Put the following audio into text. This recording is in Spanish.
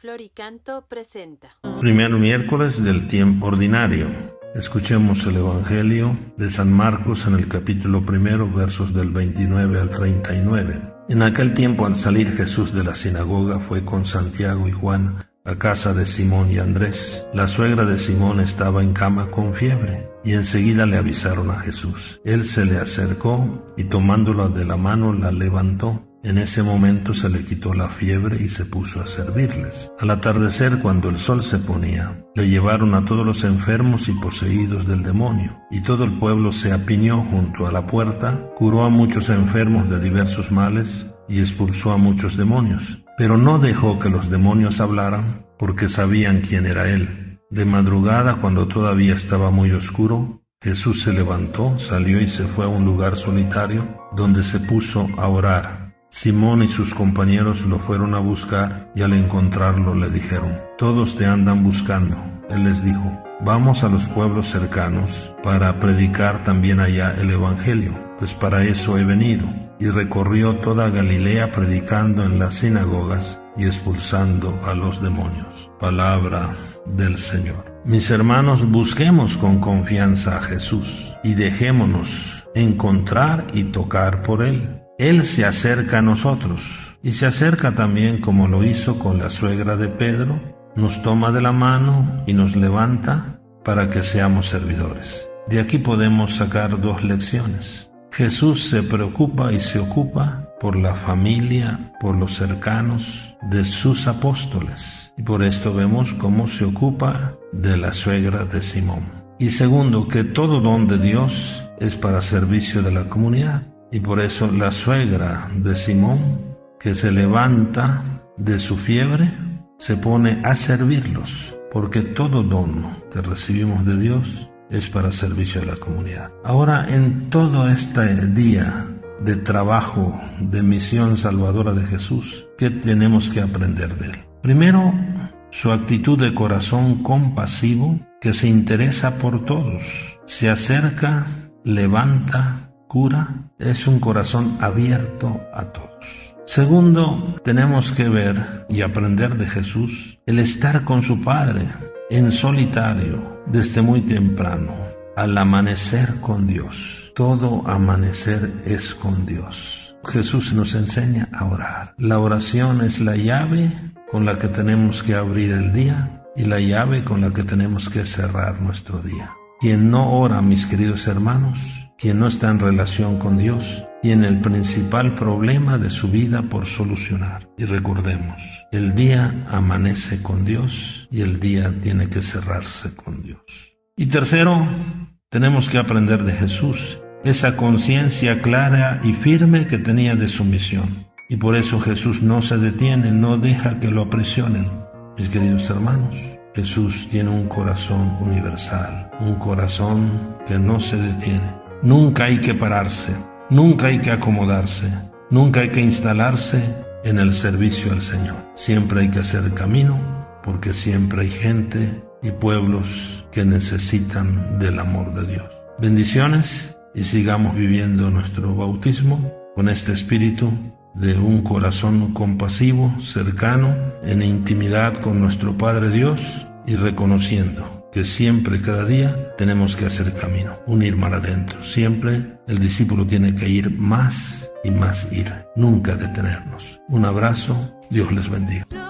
Floricanto presenta. Primer miércoles del tiempo ordinario. Escuchemos el Evangelio de San Marcos en el capítulo 1, versos del 29 al 39. En aquel tiempo, al salir Jesús de la sinagoga, fue con Santiago y Juan a casa de Simón y Andrés. La suegra de Simón estaba en cama con fiebre, y enseguida le avisaron a Jesús. Él se le acercó y tomándola de la mano la levantó. En ese momento se le quitó la fiebre y se puso a servirles. Al atardecer, cuando el sol se ponía, le llevaron a todos los enfermos y poseídos del demonio, y todo el pueblo se apiñó junto a la puerta, curó a muchos enfermos de diversos males y expulsó a muchos demonios. Pero no dejó que los demonios hablaran, porque sabían quién era él. De madrugada, cuando todavía estaba muy oscuro, Jesús se levantó, salió y se fue a un lugar solitario, donde se puso a orar. Simón y sus compañeros lo fueron a buscar y al encontrarlo le dijeron: «Todos te andan buscando». Él les dijo: «Vamos a los pueblos cercanos para predicar también allá el Evangelio, pues para eso he venido». Y recorrió toda Galilea predicando en las sinagogas y expulsando a los demonios. Palabra del Señor. Mis hermanos, busquemos con confianza a Jesús y dejémonos encontrar y tocar por Él. Él se acerca a nosotros y se acerca también, como lo hizo con la suegra de Pedro, nos toma de la mano y nos levanta para que seamos servidores. De aquí podemos sacar dos lecciones. Jesús se preocupa y se ocupa por la familia, por los cercanos de sus apóstoles. Y por esto vemos cómo se ocupa de la suegra de Simón. Y segundo, que todo don de Dios es para servicio de la comunidad. Y por eso la suegra de Simón, que se levanta de su fiebre, se pone a servirlos, porque todo don que recibimos de Dios es para servicio de la comunidad. Ahora, en todo este día de trabajo, de misión salvadora de Jesús, ¿qué tenemos que aprender de Él? Primero, su actitud de corazón compasivo, que se interesa por todos, se acerca, levanta, cura, es un corazón abierto a todos. Segundo, tenemos que ver y aprender de Jesús el estar con su Padre en solitario desde muy temprano, al amanecer con Dios. Todo amanecer es con Dios. Jesús nos enseña a orar. La oración es la llave con la que tenemos que abrir el día y la llave con la que tenemos que cerrar nuestro día. Quien no ora, mis queridos hermanos, quien no está en relación con Dios, tiene el principal problema de su vida por solucionar. Y recordemos, el día amanece con Dios y el día tiene que cerrarse con Dios. Y tercero, tenemos que aprender de Jesús esa conciencia clara y firme que tenía de su misión. Y por eso Jesús no se detiene, no deja que lo aprisionen. Mis queridos hermanos, Jesús tiene un corazón universal, un corazón que no se detiene. Nunca hay que pararse, nunca hay que acomodarse, nunca hay que instalarse en el servicio al Señor. Siempre hay que hacer camino, porque siempre hay gente y pueblos que necesitan del amor de Dios. Bendiciones y sigamos viviendo nuestro bautismo con este espíritu de un corazón compasivo, cercano, en intimidad con nuestro Padre Dios y reconociendo que siempre, cada día, tenemos que hacer camino, un ir mar adentro. Siempre el discípulo tiene que ir más y más ir, nunca detenernos. Un abrazo, Dios les bendiga.